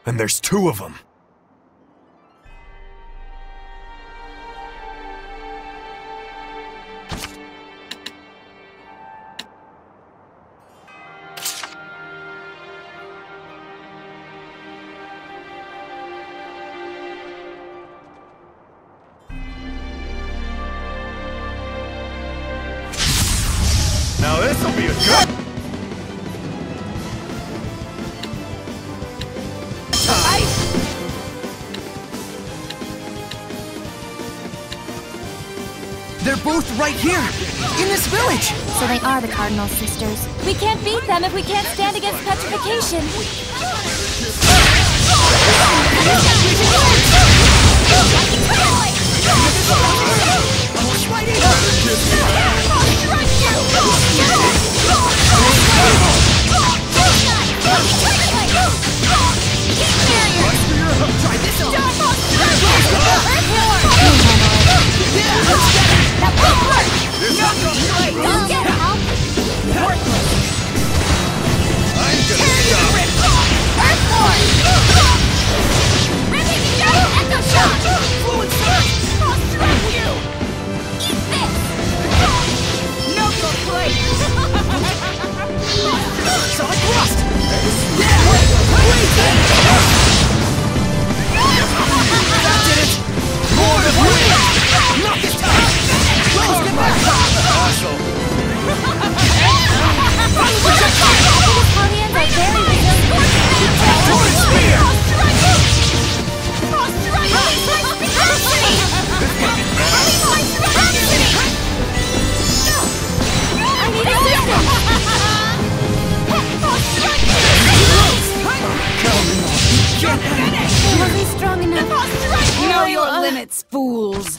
And there's two of them. Now this'll be a good time. They're both right here, in this village! So they are the Cardinal Sisters. We can't beat them if we can't stand against petrification. Try this on! Know your limits, fools!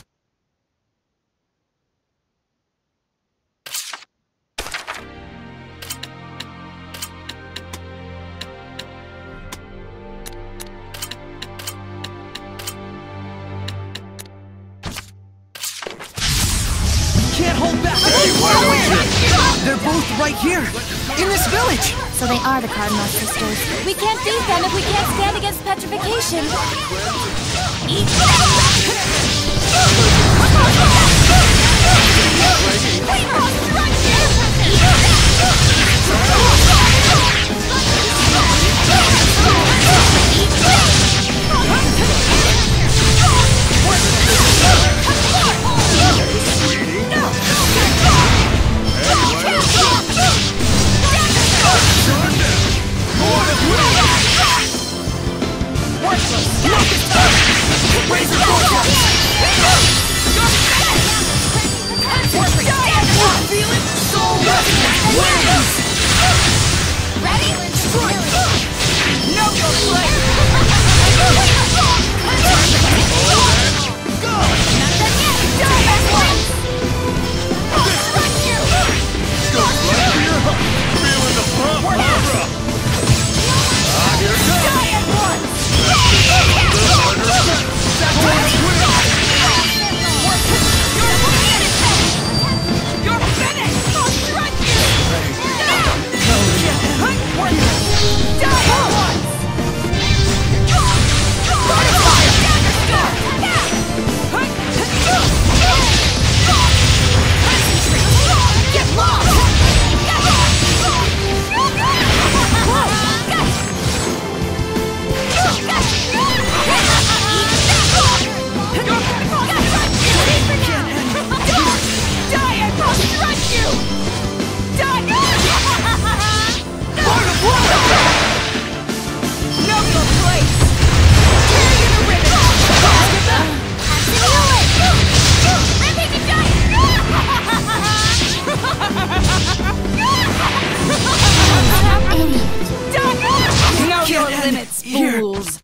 Can't hold back! They're both right here, in this village! So they are the Cardinal Sisters. We can't beat them if we can't stand against petrification. Fools!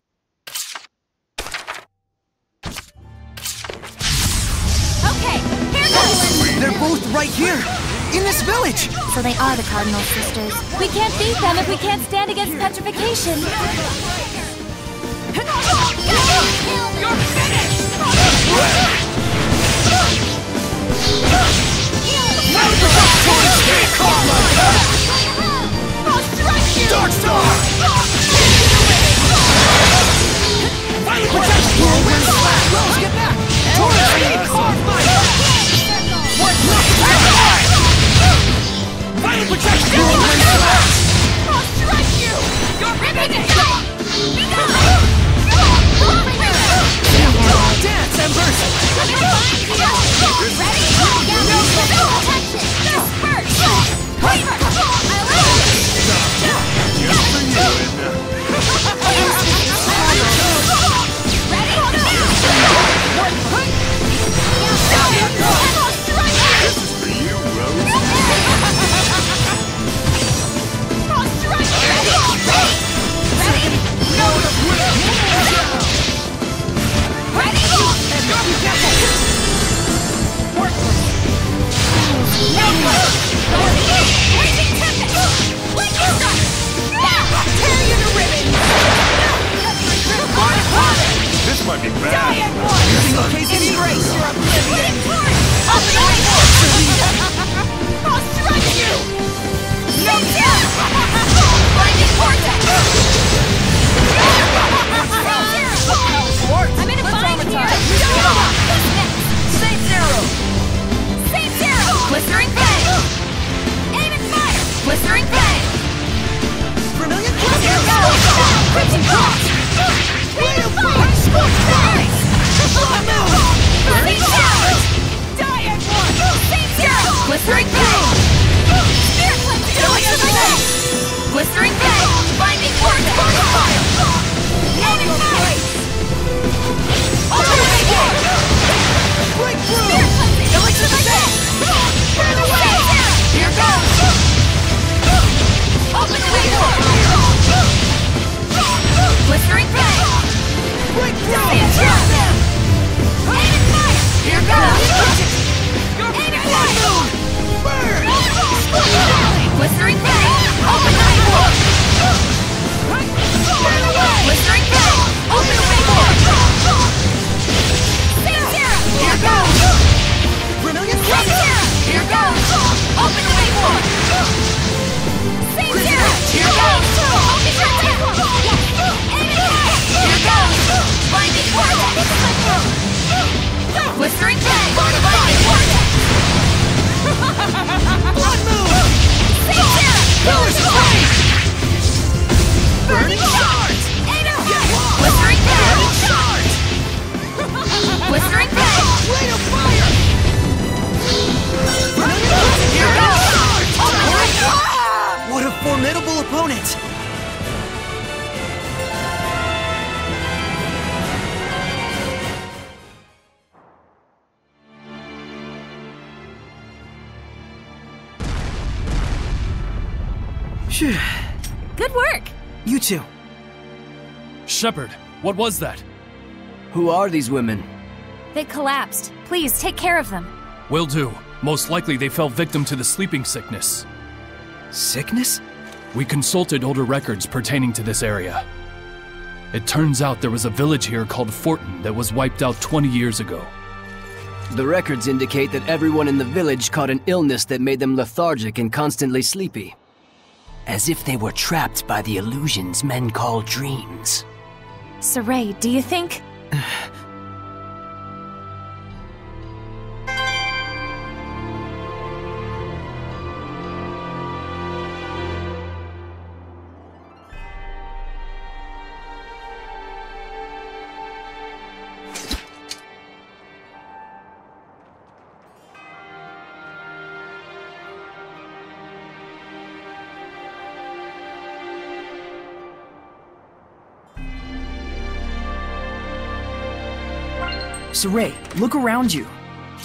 Okay, here goes! They're both right here, in this village! So they are the Cardinal Sisters. We can't beat them if we can't stand against petrification. You're finished! Dark Star! Showcase embrace your oblivion! I'll strike you! Blinding vortex! I'm in a bind here! Saint Zero! Saint Zero! Blistering Fang! Aim and fire! Blistering Fang! Vermilion Here goes! Crimson Cross! Rain of Fire! Scorched Berries! Burning Shower! Die at once! Saint Zero! Blistering Fang! Spirit Cleansing! Delicious Fang! Blistering Fang! Binding Vortex! Fire! Aim and fire! Ultimate Rapier! Breakthrough! Spirit Cleansing! Delicious Fang! Burn away! Here goes! Open the way door! Blistering Fang! Breakthrough! Saint Zero! Aim and fire! Here goes! Aim and fire! Burn! Blistering Fang! Open the way door! Burn away! Blistering Fang! Open the way door! Saint Zero! Here goes! Vermilion Saint Zero! Here goes! Open the way door! Saint Zero! Here goes! Open your door! Aim and fire! Here goes! Blinding Vortex! Blistering Fang! Blinding Vortex! One move! Saint Zero! Pillars of Flame! Burning Shards! Aim and fire! Blistering Fang! Burning Shards! Blistering Fang! Rain of Fire! Here goes! Open the way door! What a formidable opponent! Phew. Good work! You two, Shepard, what was that? who are these women? They collapsed. Please, take care of them. Will do. Most likely they fell victim to the sleeping sickness. Sickness? We consulted older records pertaining to this area. It turns out there was a village here called Fortin that was wiped out 20 years ago. The records indicate that everyone in the village caught an illness that made them lethargic and constantly sleepy. As if they were trapped by the illusions men call dreams. Saray, do you think... Saray, look around you.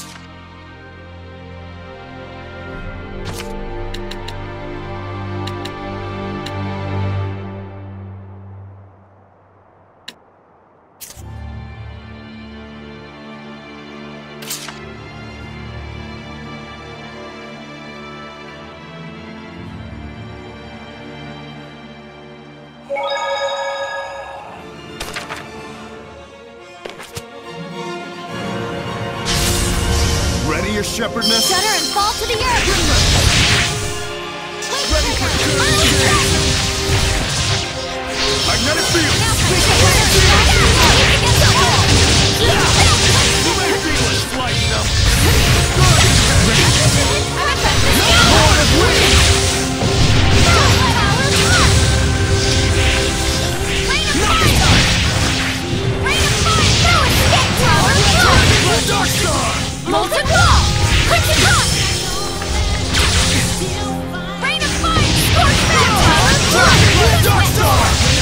Ready, your shepherdness? Shudder and fall to the earth! Ready for magnetic field! Lighten up! Dark Star! Molten Wall! Crimson Rock! Rain of Fire! Scorched Metal! Dark Star!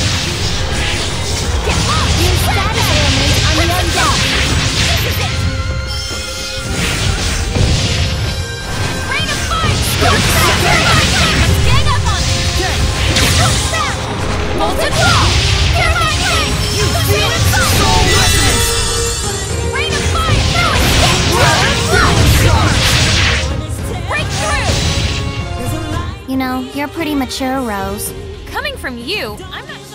Get lost! Use status element on the undead! This is it! Rain of Fire! Scorched Metal! Gang up on it! Scorched Metal! Molten Wall! Thermite Ring! You feel it? Soul Resonance! Rain of Fire! Now escape! Breakthrough! You know, you're pretty mature, Rose. Coming from you, I'm not...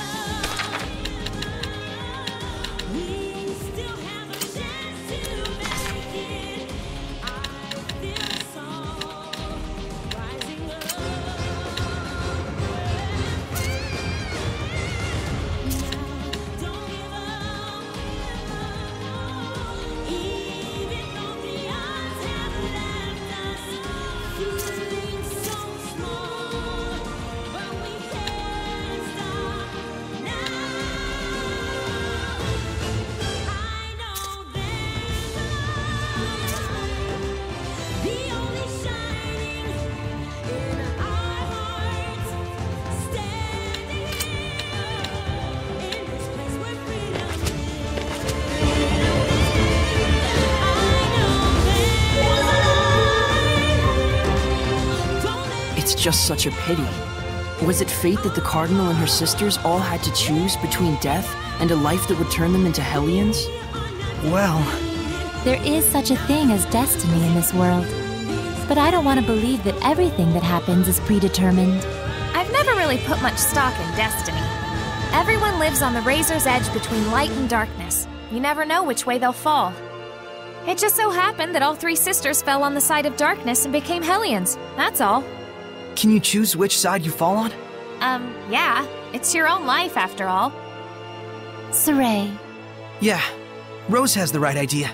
That's just such a pity. Was it fate that the Cardinal and her sisters all had to choose between death and a life that would turn them into Hellions? Well... There is such a thing as destiny in this world. But I don't want to believe that everything that happens is predetermined. I've never really put much stock in destiny. Everyone lives on the razor's edge between light and darkness. You never know which way they'll fall. It just so happened that all three sisters fell on the side of darkness and became Hellions. That's all. Can you choose which side you fall on? Yeah. It's your own life, after all. Sorey. Yeah. Rose has the right idea.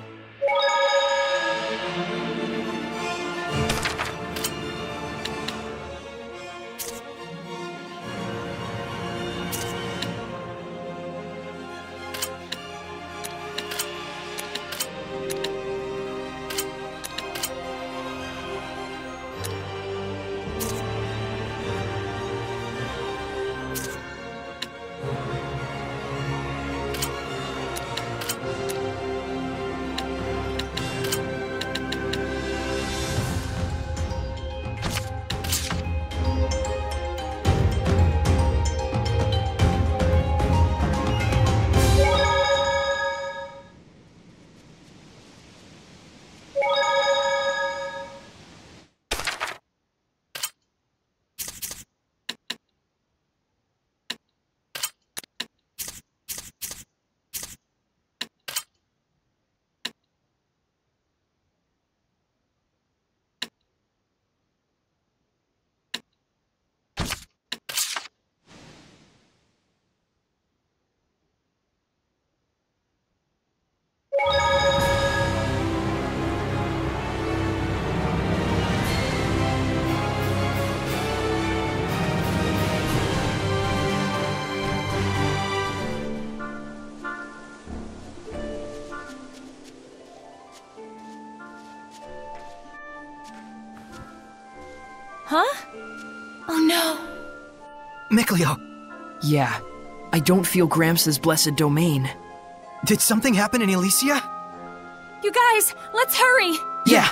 Huh? Oh no. Mikleo! Yeah, I don't feel Gramps' blessed domain. Did something happen in Elysia? You guys, let's hurry! Yeah!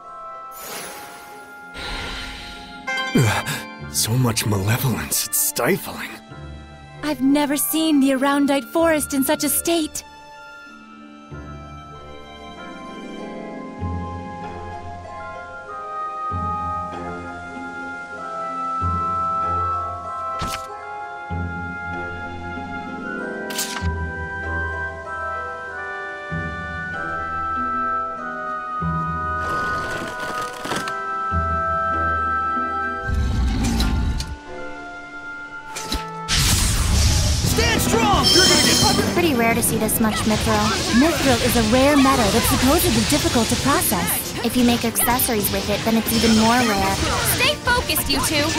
So much malevolence, it's stifling. I've never seen the Aroundite Forest in such a state. Pretty rare to see this much mithril. Mithril is a rare metal that's supposedly difficult to process. If you make accessories with it, then it's even more rare. Stay focused, you two!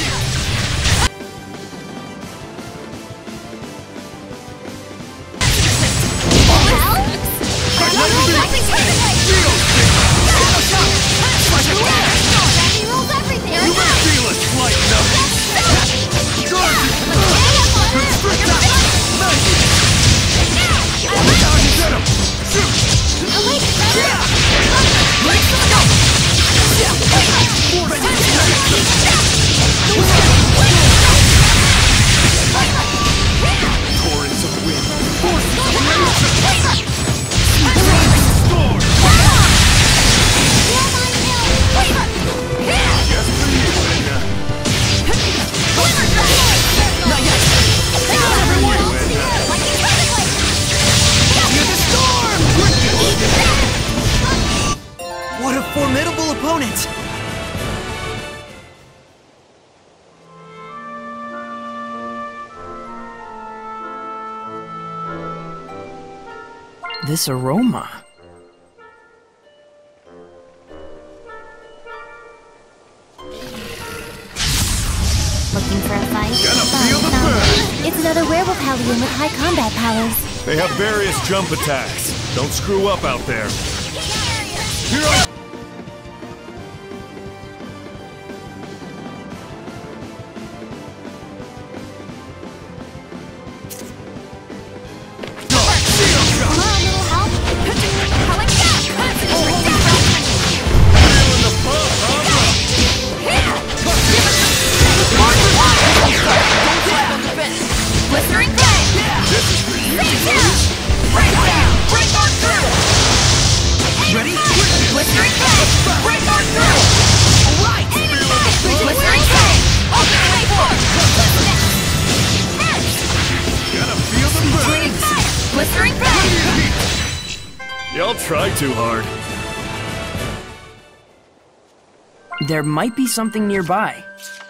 What a formidable opponent! This aroma... Looking for a fight? Feel the burn! It's another werewolf Hellion with high combat powers. They have various jump attacks. Don't screw up out there. Here I Feeling the bump, huh? Y'all try too hard. There might be something nearby.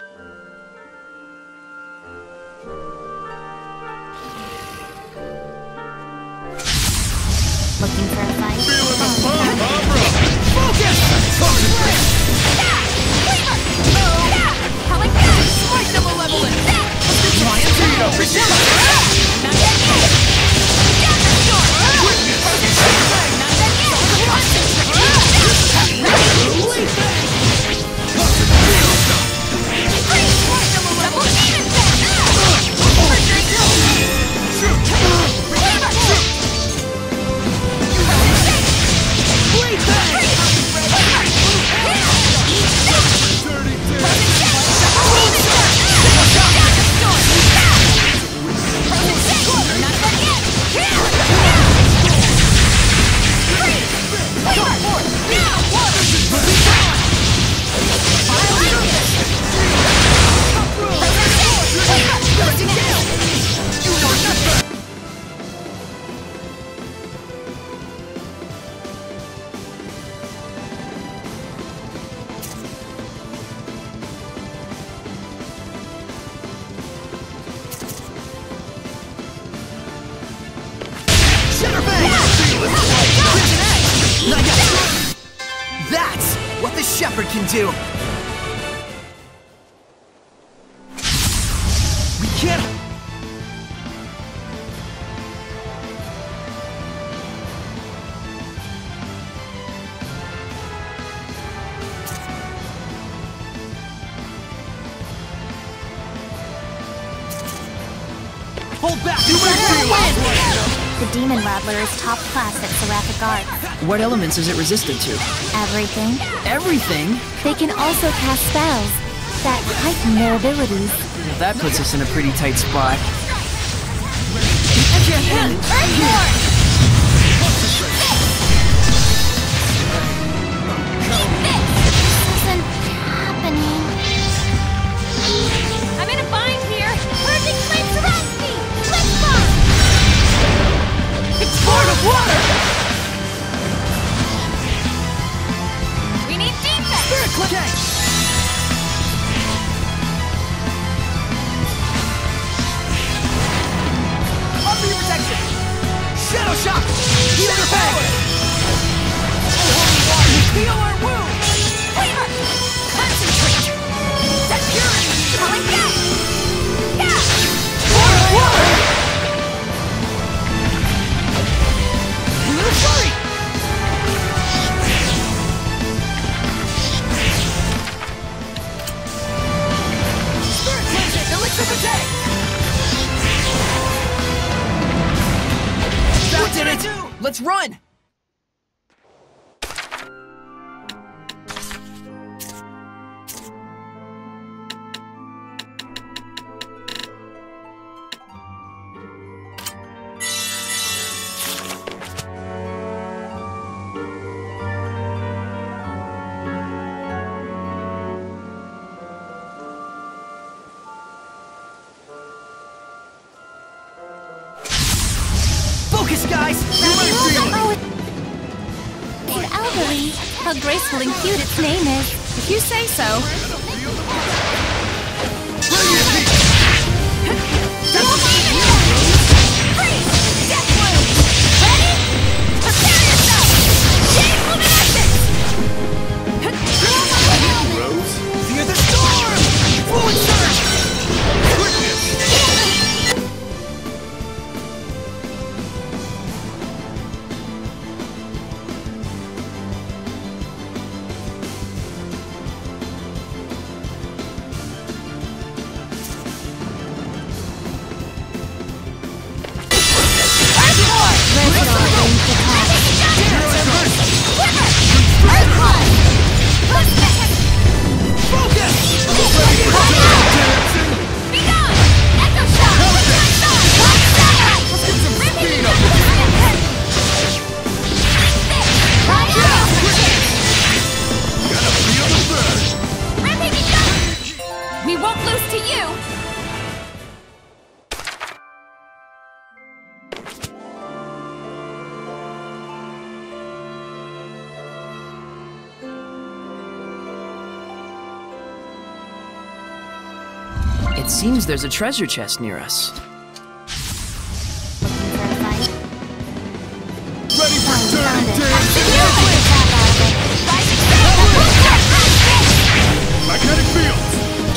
Looking for a fight? Feeling the fun, huh, bro? Focus! Concentrate! How like that? Smite the malevolent! Lion Tito, Priscilla! Not dead yet! Not dead Double demon That's what the Shepherd can do! We can't... Hold back! The Demon Rattler is top class at Seraphic Arts. What elements is it resistant to? Everything. Everything? They can also cast spells that heighten their abilities. Well, that puts us in a pretty tight spot. Isn't happening. I'm in a bind here. Perfect flame surrounds me. Let's go. It's part of water! We need defense. Spirit Clip! Okay. Offer your protection! Shadow Shock! Heal your power! Heal our wounds! Flavor. Concentrate. Set purity. Calling back. Yeah. Water! Little flurry! Spirit Cleansing! Elixir Protect! That did it! Let's run! Focus, guys! Oh, it's Elderly. How graceful and cute its name is. If you say so. Fear the storm! Fluid surge! It seems there's a treasure chest near us. Ready for dirty dance! Magnetic fields!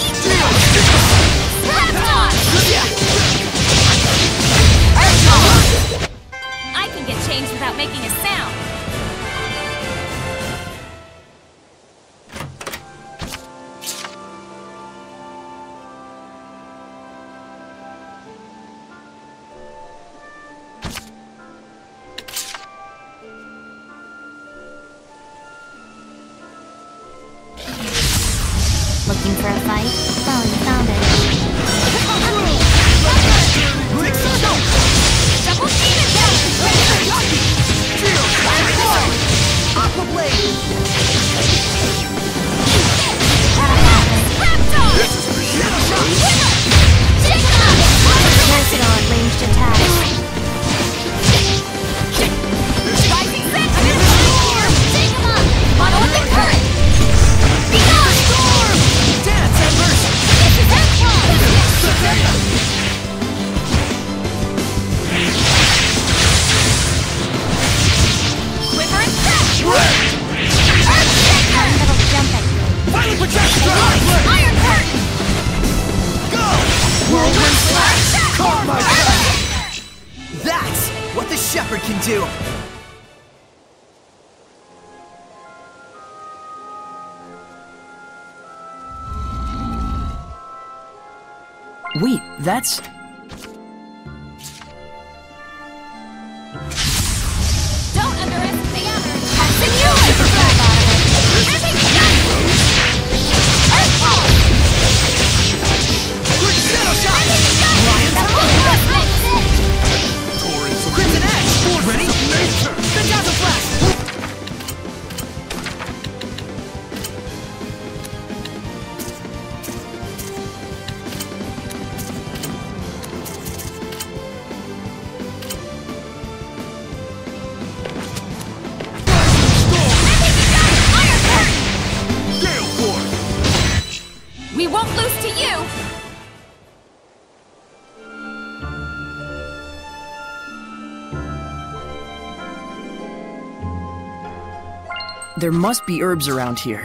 I can get changed without making a sound. Looking for a fight? Well, you found it. Double demon down! Aqua Blade! This is for you! Versatile at ranged attacks. Rising Sense! Take him up! Monolithic current! Be gone! Storm! Dance, Embers! This is Earthfall! Quiver and crash! Earthshaker! Little jump at you. Violent projection! Iron curtain! Go! Whirlwind slash! Caught my Earthshaker! That's what the Shepherd can do! Wait, that's... Don't underestimate Hammer! Continuous! Ripping gun! Earthfall! Quick Shadow Shot! Ripping gun! Lion's The Tongue! Touring some Crimson Edge! Ready? nature! Phantasm Flash! Iron curtain! Gale Force! We won't lose to you! There must be herbs around here.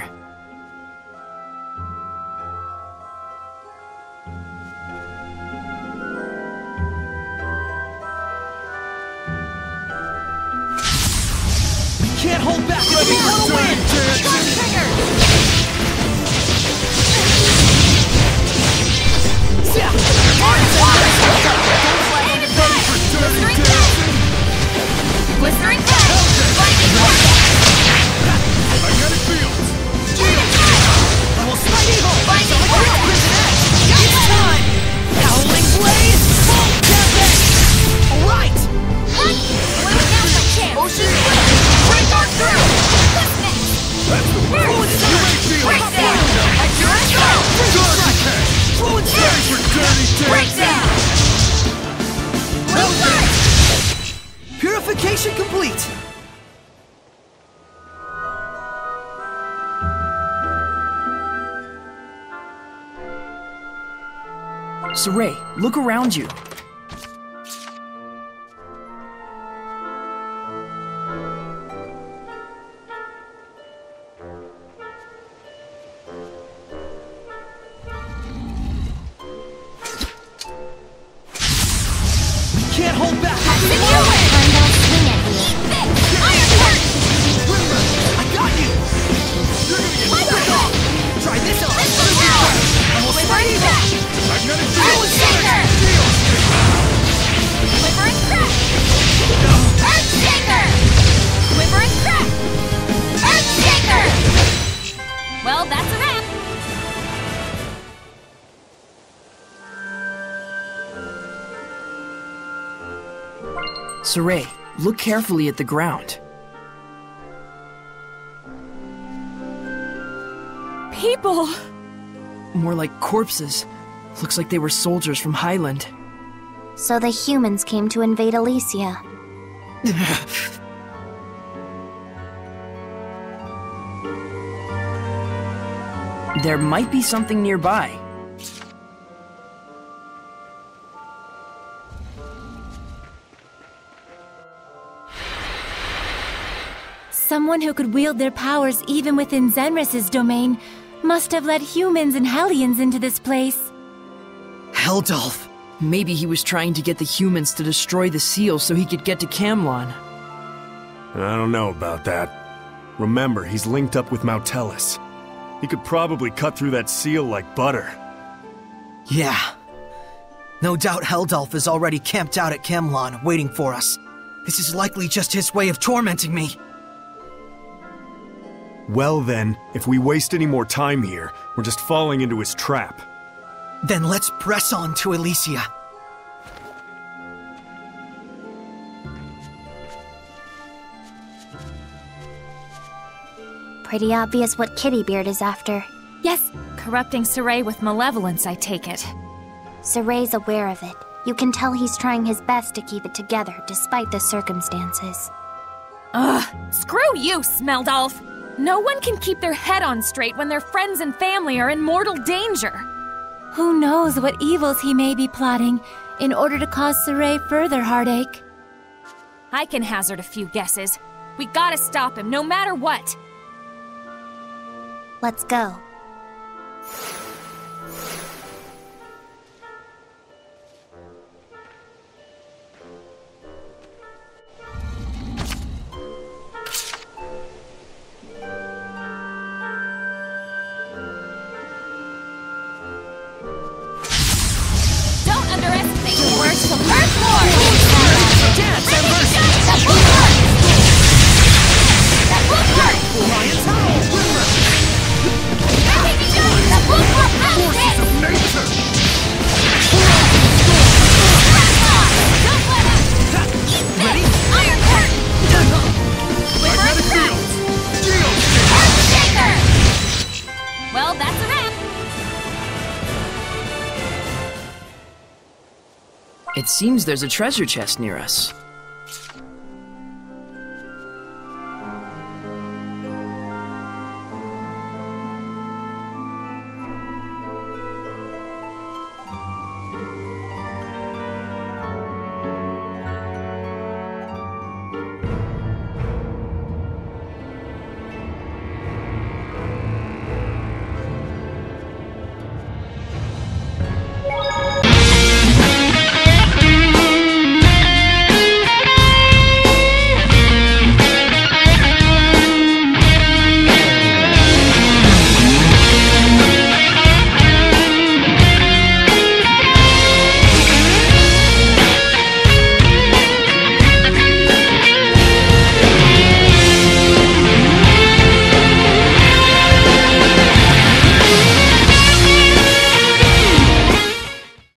Can't hold back! Ready for the win! Gun trigger! Yeah! Orange water! Aim attack! Blistering gun! Blistering gun! Lightning vortex! Magnetic fields! Aim attack! Level Slide Eagle! Lightning vortex! It's time! Howling Blade! Full Tempest! Alright! What? What do we have no chance? Ocean Blade! Break our through! What's next? That's the way! Fluid Surge! Breakdown! Endurance throw! Fluid Ready Surge! for dirty dance! Breakdown! Blue light! Purification complete! Saray, look around you. Can't hold back! Continuous! Heimdall swing at you. This! Iron curtain! I got you! Lightning bolt! Try this on! Crystal power! Quivering crack! Magnetic Earthshaker! Quivering crack! Earthshaker! Quivering crack! Earthshaker! Well, that's a wrap. Saray, look carefully at the ground. People! More like corpses. Looks like they were soldiers from Highland. So the humans came to invade Elysia. There might be something nearby. Someone who could wield their powers even within Zenris's domain must have led humans and Hellions into this place. Heldalf! Maybe he was trying to get the humans to destroy the seal so he could get to Camlon. I don't know about that. Remember, he's linked up with Mautelis. He could probably cut through that seal like butter. Yeah. No doubt Heldalf is already camped out at Camlon, waiting for us. This is likely just his way of tormenting me. Well then, if we waste any more time here, we're just falling into his trap. Then let's press on to Elysia. Pretty obvious what Kittybeard is after. Yes, corrupting Sorey with malevolence, I take it. Sorey's aware of it. You can tell he's trying his best to keep it together, despite the circumstances. Ugh, screw you, Smeldolf! No one can keep their head on straight when their friends and family are in mortal danger. Who knows what evils he may be plotting in order to cause Sorey further heartache. I can hazard a few guesses. We gotta stop him, no matter what. Let's go. Don't underestimate your worst of Earth Lord! Dance, That won't work! That won't work! That won't work! Forces of nature! Don't let up! Eat this! Iron Curtain! Quivering Crest! Earthshaker! Well, that's a wrap. It seems there's a treasure chest near us.